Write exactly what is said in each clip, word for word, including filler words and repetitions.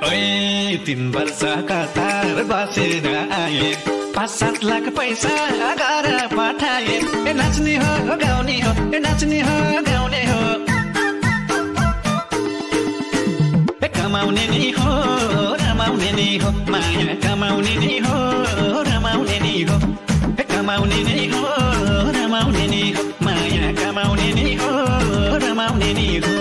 ओए तीन वर्ष कतार बसेर आए पाँच सात लाख पैसा अगार पठाए ए नाच्ने हो गाउने हो ए नाच्ने हो गाउने हो ए कमाउने नि हो रमाउने नि हो माया कमाउने नि हो रमाउने नि हो ए कमाउने नि हो रमाउने नि हो माया कमाउने नि हो रमाउने नि हो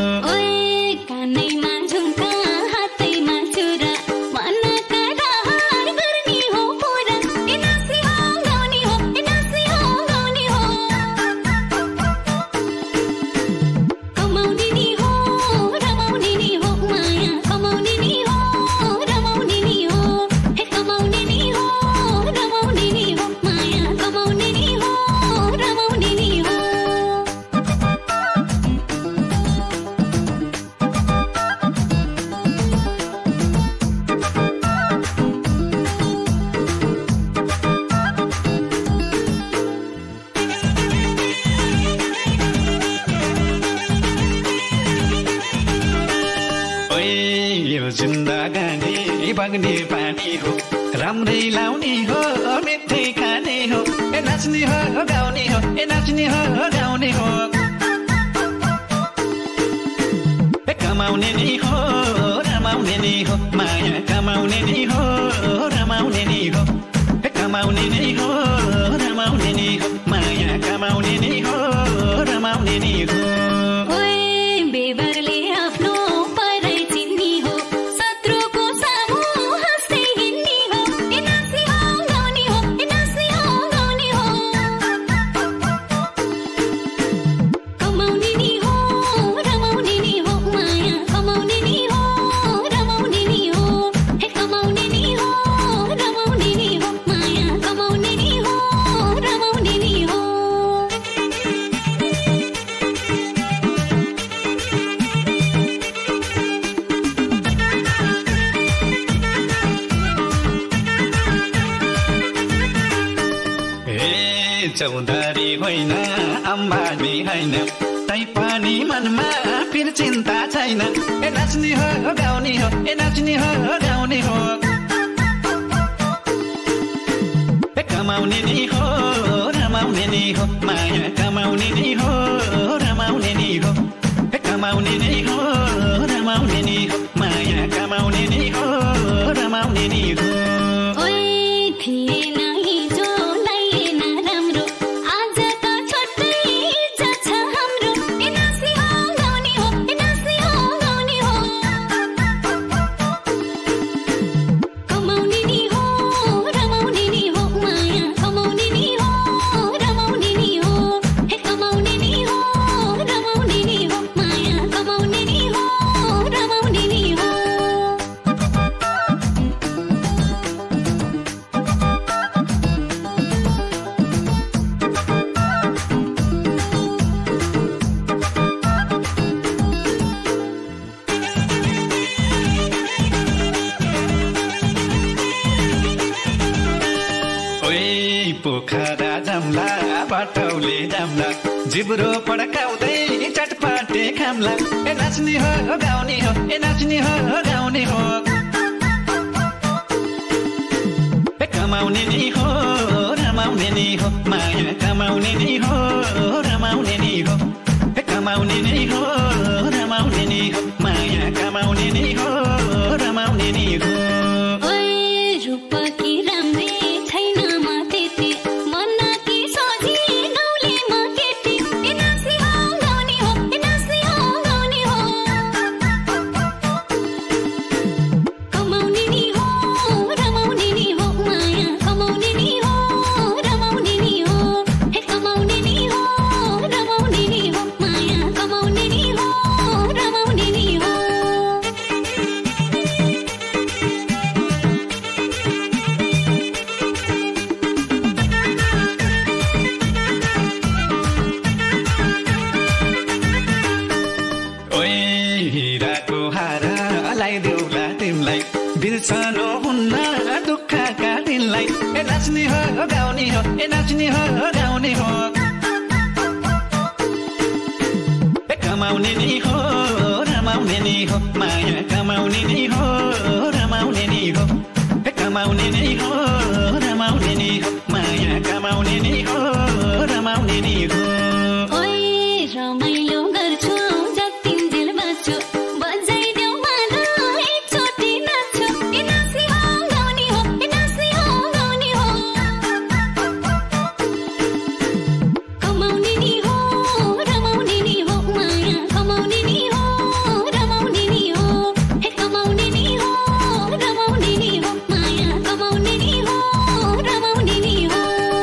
जिन्दगानी बग्ने पानी हो राम्रै लाउने हो मिठै खाने हो ए नाच्ने हो गाउने हो ए नाच्ने हो गाउने हो ए कमाउने नि हो रमाउने नि हो माया कमाउने नि हो रमाउने नि हो ए कमाउने नि हो रमाउने नि हो माया कमाउने नि हो रमाउने नि हो चौधरी होइन अम्बानी होइन तै पनि मनमा फिर चिन्ता छैन ए नाच्ने हो गाउने हो ए नाच्ने हो गाउने हो ए कमाउने नि हो रमाउने नि हो माया कमाउने नि हो रमाउने नि हो ए कमाउने नि हो रमाउने नि हो माया कमाउने नि हो रमाउने नि हो पोखरा जाम्ला बाटौले जाम्ला जिब्रो पड्काउँदै चटपाटे खाम्ला ए नाच्ने हो गाउने हो ए नाच्ने हो गाउने हो ए कमाउने नि हो रमाउने नि हो माया कमाउने नि हो रमाउने नि हो ए कमाउने नि हो रमाउने नि हो माया कमाउने नि हो रमाउने नि हो बिर्सनु हुन्न दुःखका दिनलाई ए नाच्ने हो गाउने हो ए नाच्ने हो गाउने हो ए कमाउने नि हो रमाउने नि हो माया कमाउने नि हो कमाउने नै हो रमाउने नै हो माया कमाउने नै हो रमाउने नै हो ओइ रमाइलो गर्छु जतिन्जेल बस्छु बजाइदेऊ माला एकचोटि नाच्छु ए नाच्ने हो गाउने हो ए नाच्ने हो गाउने हो कमाउने नि हो रमाउने नि हो माया कमाउने नि हो रमाउने नि हो हे कमाउने नि हो रमाउने नि हो माया कमाउने नि हो रमाउने नि हो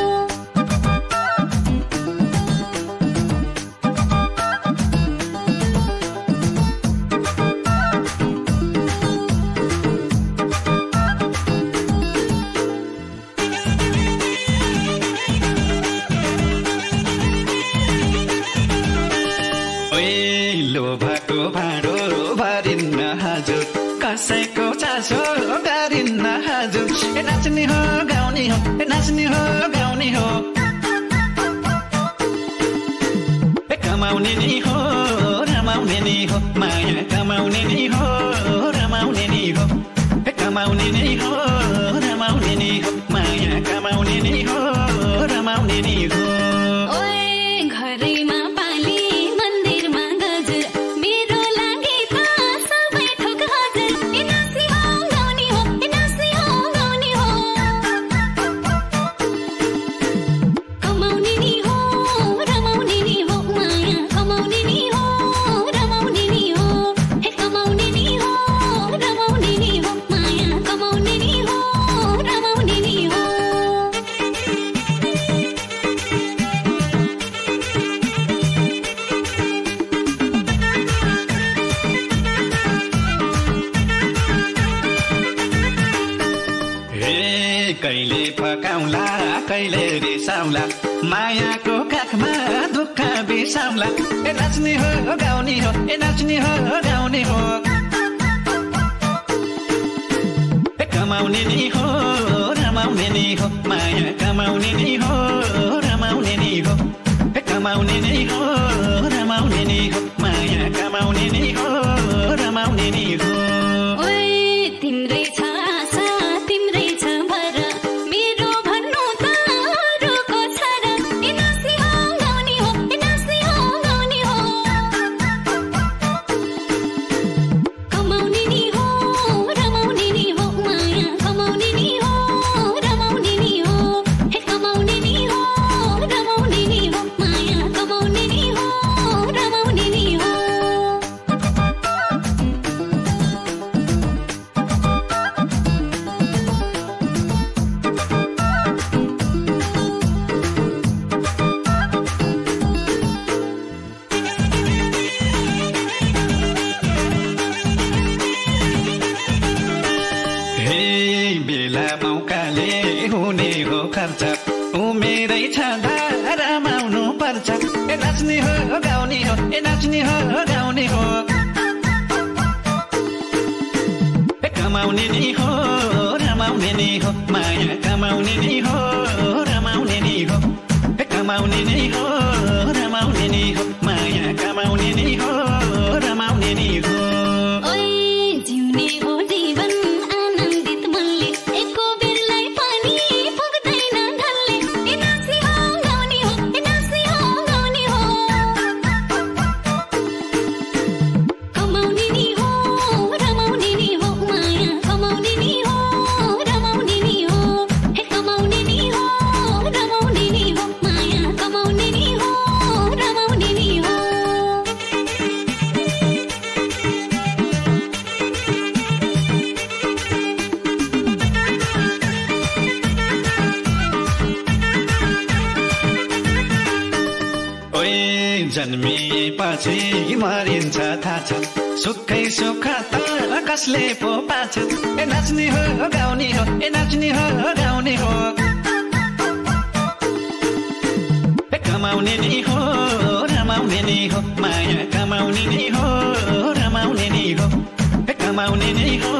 लोभाको भाँडो भरिन्न हजुर कसैको चासो गरिन्न हजुर ए नाच्ने हो गाउने हो ए नाच्ने हो गाउने हो ए कमाउने नि हो रमाउने नि हो माया कमाउने नि हो रमाउने नि हो ए कमाउने नि हो रमाउने नि हो माया कमाउने नि हो रमाउने नि हो ओए घरैमा पाली मन्दिरमा गजर मेरो लागि त सबै थोक हजुर ए नाच्ने हो गाउने हो ए नाच्ने हो गाउने हो कमाउने नि हो रमाउने नि हो माया कमाउने नि हो रमाउने नि हो हे कमाउने नि हो रमाउने नि हो माया कमाउने नि हो रमाउने नि हो कहिले फकाउला कहिले रिसाउला मायाको काखमा दुःख बिसाउला ए नाच्ने हो गाउने हो ए नाच्ने हो गाउने हो ए कमाउने नि हो रमाउने नि हो माया कमाउने नि हो रमाउने नि हो ए कमाउने नि हो रमाउने नि हो माया कमाउने नि हो रमाउने नि हो ओए तिम्रै छ आशा तिम्रै छ भर मेरो भन्नु त रुको छ र ए नाच्ने हो गाउने हो ए नाच्ने हो गाउने हो कमाउने नि हो रमाउने नि हो माया कमाउने नि हो रमाउने नि हो हे कमाउने नि हो रमाउने नि हो माया कमाउने नि हो रमाउने नि हो हे बेला मौकाले हुने हो खर्च उमेरै छँदा रमाउनु पर्छ ए नाच्ने हो गाउने हो ए नाच्ने हो गाउने हो ए कमाउने नि हो रमाउने नि हो माया कमाउने नि हो रमाउने नि हो ए कमाउने नि हो रमाउने नि हो माया कमाउने नि हो रमाउने नि हो ओए जिउने हो जीवन आनन्दित मनले एको बेरलाई पनि पुग्दैन धनले ए नाच्ने हो गाउने हो ए नाच्ने हो गाउने हो कमाउने नि हो रमाउने नि हो माया कमाउने नि हो रमाउने नि हो हे कमाउने नि हो रमाउने नि हो माया कमाउने नि हो रमाउने नि हो ओए जन्मिएपछि मरिन्छ थाहा छ सुखै सुख त कसले पो पाछ ए नाच्ने हो गाउने हो ए नाच्ने हो गाउने हो ए कमाउने नि हो रमाउने नि हो माया कमाउने नि हो रमाउने नि हो ए कमाउने नि हो